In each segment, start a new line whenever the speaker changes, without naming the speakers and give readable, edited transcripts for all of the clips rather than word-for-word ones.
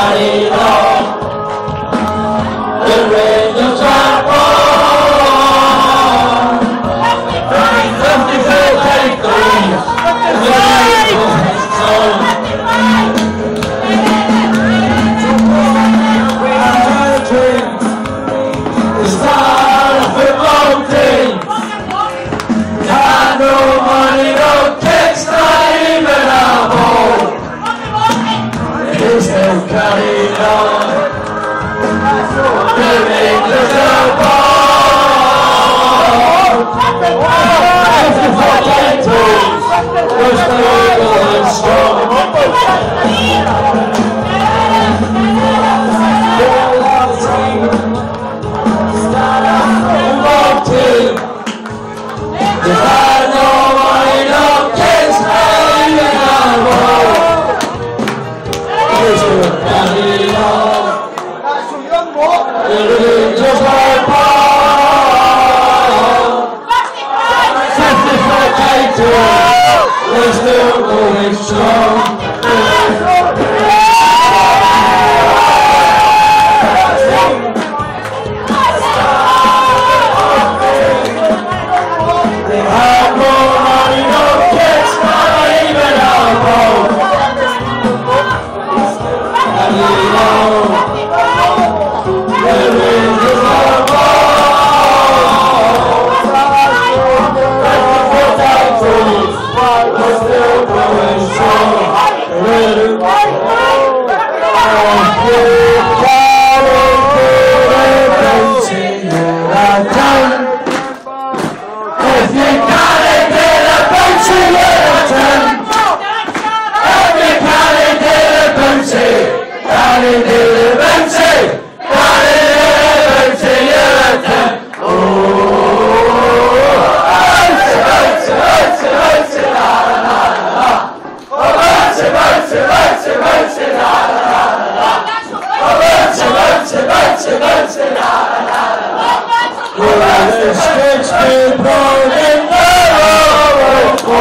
carried on. The rangers are born. 54 take these. The angel has told. The start of football team. Got no money, no kicks, not even a ball. They still carried on. The Rangers are born. 54 titles, we're still going strong. Football team. They had no money, no kids, not even a ball. They still carried on. The Rangers are born. 54 titles, we're still going strong. They had no money, no kids, not even a ball. Carried on. The Rangers are born. 54 titles, we're still going strong. If you gotta get a bouncy, you're a 10. If you gotta get a bouncy, gotta get a bouncy, gotta get a bouncy, you're a 10. Oh, bouncy, bouncy, bouncy, bouncy, la la la la. Oh, bouncy, bouncy, bouncy, bouncy, la la la la. Oh, bouncy, bouncy, bouncy, bouncy, la la la la. Well, the sticks been broken down. Oh,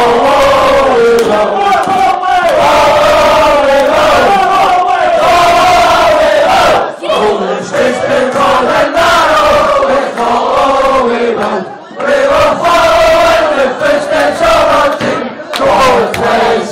the sticks been broken down. We will follow in the footsteps of our King.